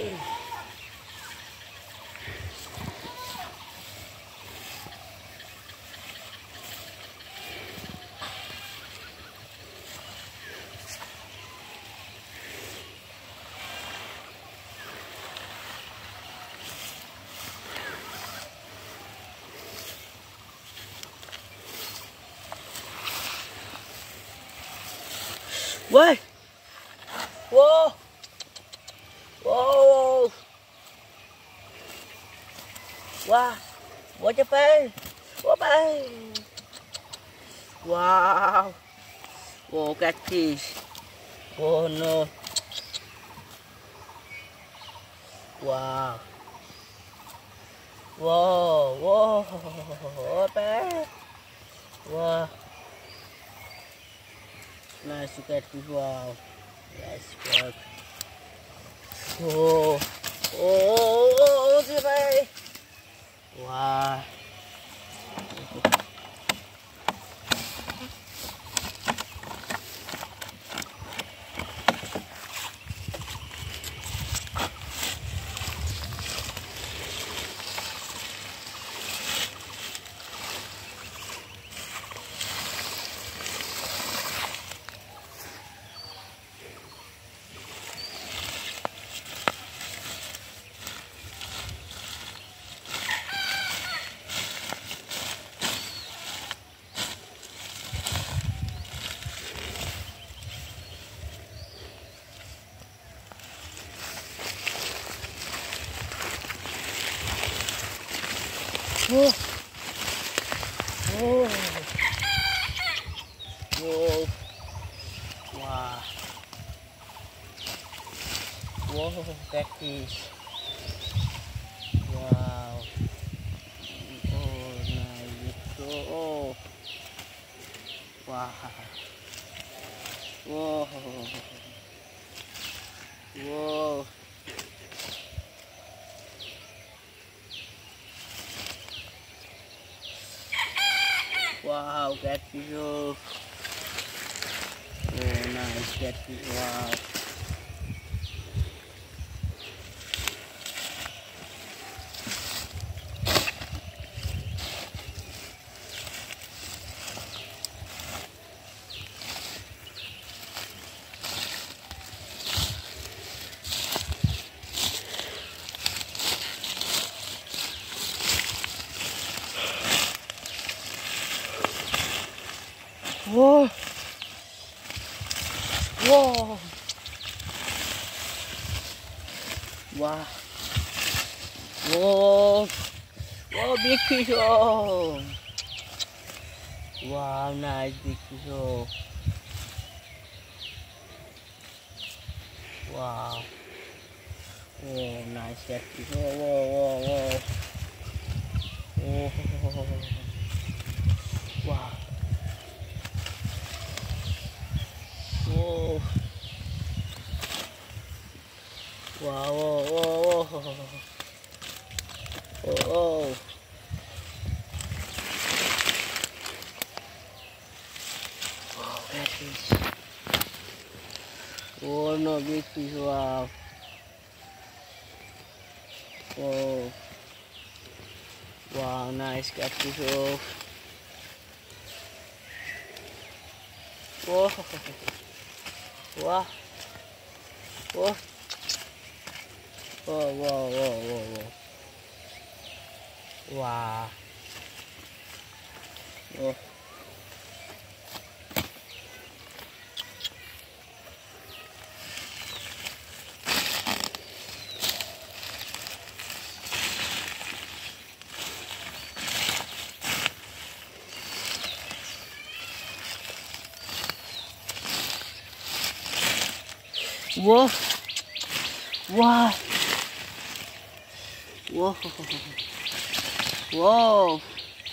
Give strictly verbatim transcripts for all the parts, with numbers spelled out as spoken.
Ui. Wow. Wow. Wow. What your face? What bay? Wow. Oh, catfish. Oh no. Wow. Whoa, whoa, what bay? Wow. Nice to catfish. Wow. Nice work. Oh, oh, oh, dear bay. Wow. Whoa. Whoa. Whoa. Wow. Whoa, catfish. Wow. Oh, nice. Oh. Wow. Whoa. Whoa. Wow, catfish. Oh, oh nice catfish. Wow. Whoa. Whoa. Wow. Whoa. Whoa, big fish. Oh. Wow, nice big fish. Oh. Wow. Oh, nice catfish. Whoa, whoa, whoa, whoa. Oh. Wow. Whoa. Wow, whoa, whoa, whoa. Oh, oh. Oh, catfish. Oh, no, big fish. Wow. Oh. Wow, nice catfish. Oh. Whoa. Wow. Whoa. Whoa, whoa, whoa, whoa, whoa. Wow. Whoa. Whoa. Wow. Whoa. Whoa.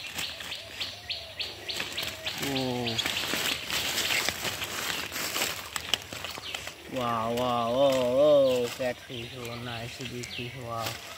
Whoa. Wow, wow, oh, oh, catfish, oh, nice big fish, wow.